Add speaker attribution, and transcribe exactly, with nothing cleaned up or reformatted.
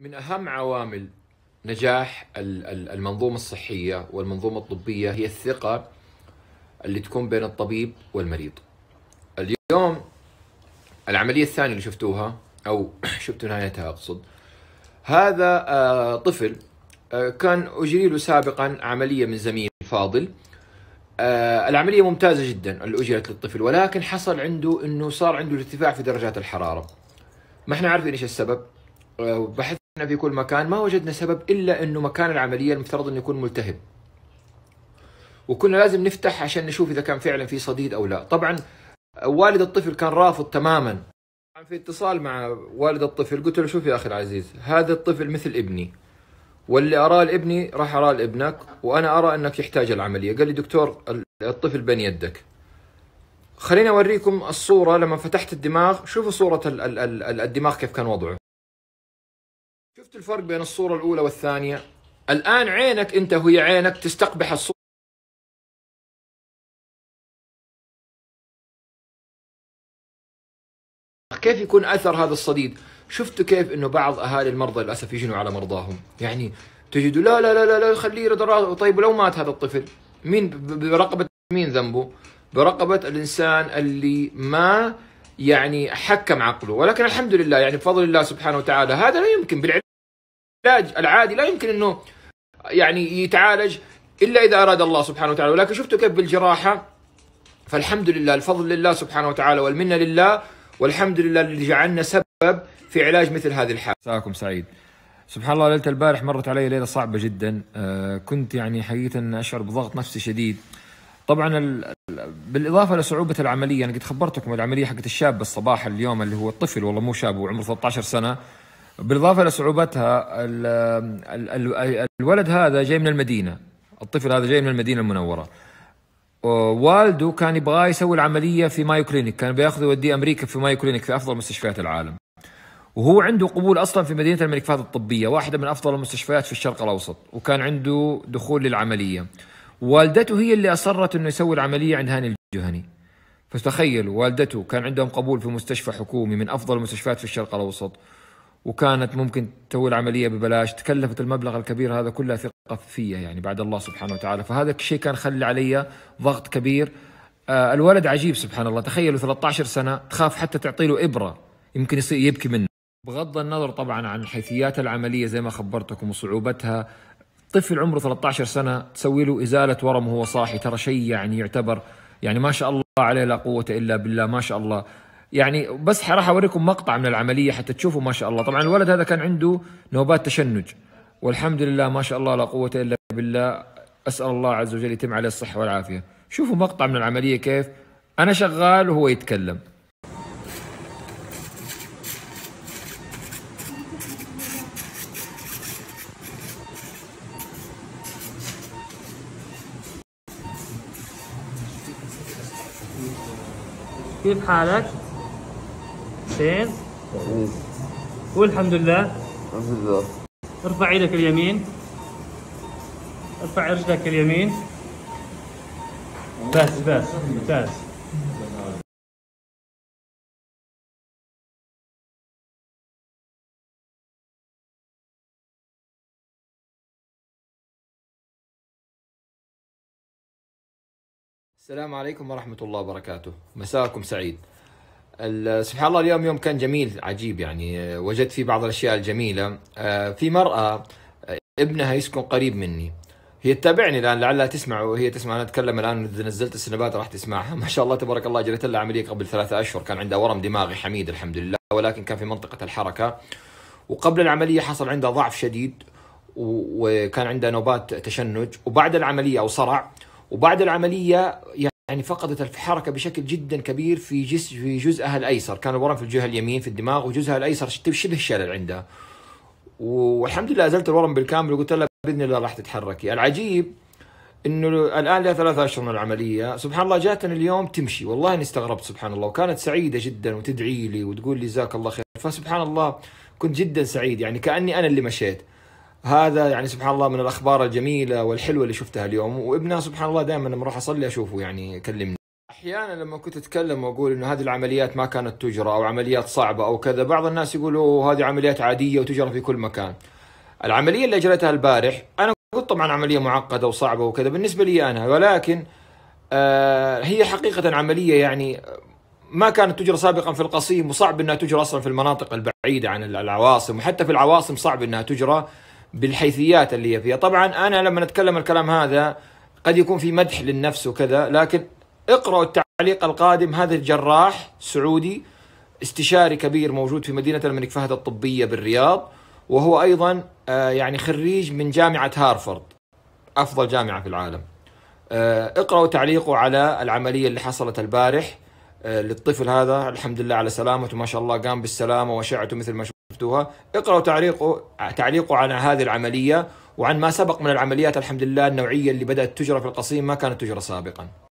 Speaker 1: من أهم عوامل نجاح المنظومة الصحية والمنظومة الطبية هي الثقة اللي تكون بين الطبيب والمريض. اليوم العملية الثانية اللي شفتوها أو شفتوا نهايتها أقصد، هذا طفل كان أجري له سابقا عملية من زميل فاضل. العملية ممتازة جدا اللي أجرت للطفل، ولكن حصل عنده أنه صار عنده ارتفاع في درجات الحرارة. ما احنا عارفين إيش السبب، بحثنا في كل مكان ما وجدنا سبب إلا أنه مكان العملية المفترض أنه يكون ملتهب، وكنا لازم نفتح عشان نشوف إذا كان فعلا في صديد أو لا. طبعا والد الطفل كان رافض تماما. في اتصال مع والد الطفل قلت له شوف يا أخي العزيز، هذا الطفل مثل ابني، واللي أراه لابني راح أراه لابنك، وأنا أرى أنك يحتاج العملية. قال لي دكتور الطفل بين يدك. خليني أوريكم الصورة لما فتحت الدماغ. شوفوا صورة الدماغ كيف كان وضعه. شفت الفرق بين الصورة الأولى والثانية؟ الآن عينك أنت وهي عينك تستقبح الصورة. كيف يكون أثر هذا الصديد؟ شفتوا كيف إنه بعض أهالي المرضى للأسف يجنوا على مرضاهم، يعني تجدوا لا لا لا لا, لا خليه يرد. طيب ولو مات هذا الطفل مين برقبة مين ذنبه؟ برقبة الإنسان اللي ما يعني حكم عقله. ولكن الحمد لله يعني بفضل الله سبحانه وتعالى هذا لا يمكن بالعلاج العادي لا يمكن إنه يعني يتعالج إلا إذا أراد الله سبحانه وتعالى. ولكن شفتوا كيف بالجراحة، فالحمد لله الفضل لله سبحانه وتعالى والمنة لله، والحمد لله اللي جعلنا سبب في علاج مثل هذه الحالة. مساكم سعيد. سبحان الله ليلة البارح مرت علي ليلة صعبة جدا. آه كنت يعني حقيقة أشعر بضغط نفسي شديد. طبعا ال... بالإضافة لصعوبة العملية، أنا قد خبرتكم العملية حقت الشاب الصباح اليوم اللي هو الطفل، والله مو شاب وعمره ثلاثة عشر سنة. بالإضافة لصعوبتها ال... ال... ال... الولد هذا جاي من المدينة، الطفل هذا جاي من المدينة المنورة. والده كان يبغاه يسوي العملية في مايو كلينيك، كان بياخذه يوديه أمريكا في مايو كلينيك في أفضل مستشفيات العالم، وهو عنده قبول أصلا في مدينة الملك فهد الطبية، واحدة من أفضل المستشفيات في الشرق الأوسط، وكان عنده دخول للعملية. والدته هي اللي أصرت إنه يسوي العملية عند هاني الجهني. فتخيلوا والدته كان عندهم قبول في مستشفى حكومي من أفضل المستشفيات في الشرق الأوسط، وكانت ممكن تسوي العملية ببلاش، تكلفت المبلغ الكبير هذا كلها ثقة فيها يعني بعد الله سبحانه وتعالى. فهذا الشيء كان خلي علي ضغط كبير. آه الولد عجيب سبحان الله، تخيلوا ثلاثة عشر سنة تخاف حتى تعطي له إبرة يمكن يصير يبكي منه. بغض النظر طبعا عن حيثيات العملية زي ما خبرتكم وصعوبتها، طفل عمره ثلاثة عشر سنة تسوي له إزالة ورم وهو صاحي، ترى شيء يعني يعتبر يعني ما شاء الله عليه لا قوة إلا بالله ما شاء الله. يعني بس راح اوريكم مقطع من العمليه حتى تشوفوا ما شاء الله. طبعا الولد هذا كان عنده نوبات تشنج، والحمد لله ما شاء الله لا قوه الا بالله. اسال الله عز وجل يتم عليه الصحه والعافيه. شوفوا مقطع من العمليه كيف انا شغال وهو يتكلم.
Speaker 2: كيف حالك؟ زين؟ قول الحمد لله.
Speaker 3: الحمد لله.
Speaker 2: ارفع ايدك اليمين، ارفع رجلك اليمين. بس بس ممتاز.
Speaker 1: السلام عليكم ورحمة الله وبركاته. مساكم سعيد. سبحان الله اليوم يوم كان جميل عجيب، يعني وجدت فيه بعض الأشياء الجميلة. في مرأة ابنها يسكن قريب مني، هي تتابعني الآن لعلها تسمع، وهي تسمع أنا أتكلم الآن إذا نزلت السنابات راح تسمعها. ما شاء الله تبارك الله. جريت لها عملية قبل ثلاثة أشهر، كان عندها ورم دماغي حميد الحمد لله، ولكن كان في منطقة الحركة. وقبل العملية حصل عندها ضعف شديد، وكان عندها نوبات تشنج، وبعد العملية أو صرع، وبعد العملية يعني فقدت الحركة بشكل جدا كبير في جزء في جزءها الأيسر. كان الورم في الجهة اليمين في الدماغ، وجزءها الأيسر شبه الشلل عندها. والحمد لله أزلت الورم بالكامل، وقلت لها بإذن الله راح تتحركي. العجيب إنه الآن لها ثلاثة أشهر من العملية، سبحان الله جاتني اليوم تمشي. والله إني استغربت سبحان الله، وكانت سعيدة جدا وتدعي لي وتقول لي جزاك الله خير. فسبحان الله كنت جدا سعيد، يعني كأني أنا اللي مشيت. هذا يعني سبحان الله من الأخبار الجميلة والحلوة اللي شفتها اليوم. وابنها سبحان الله دائما لما اروح اصلي اشوفه يعني يكلمني. احيانا لما كنت اتكلم واقول انه هذه العمليات ما كانت تجرى او عمليات صعبه او كذا، بعض الناس يقولوا هذه عمليات عاديه وتجرى في كل مكان. العمليه اللي اجريتها البارح انا قلت طبعا عمليه معقده وصعبه وكذا بالنسبه لي انا، ولكن آه هي حقيقه عمليه يعني ما كانت تجرى سابقا في القصيم، وصعب انها تجرى اصلا في المناطق البعيده عن العواصم، وحتى في العواصم صعب انها تجرى بالحيثيات اللي هي فيها. طبعا انا لما نتكلم الكلام هذا قد يكون في مدح للنفس وكذا، لكن اقرأوا التعليق القادم. هذا الجراح سعودي استشاري كبير موجود في مدينة الملك فهد الطبية بالرياض، وهو أيضا يعني خريج من جامعة هارفارد، أفضل جامعة في العالم. اقرأوا تعليقه على العملية اللي حصلت البارح للطفل هذا، الحمد لله على سلامته ما شاء الله، قام بالسلامة وشعته مثل ما شفتوها. اقرأوا تعليقه تعليقه عن هذه العملية وعن ما سبق من العمليات الحمد لله النوعية اللي بدأت تجرى في القصيم ما كانت تجرى سابقا.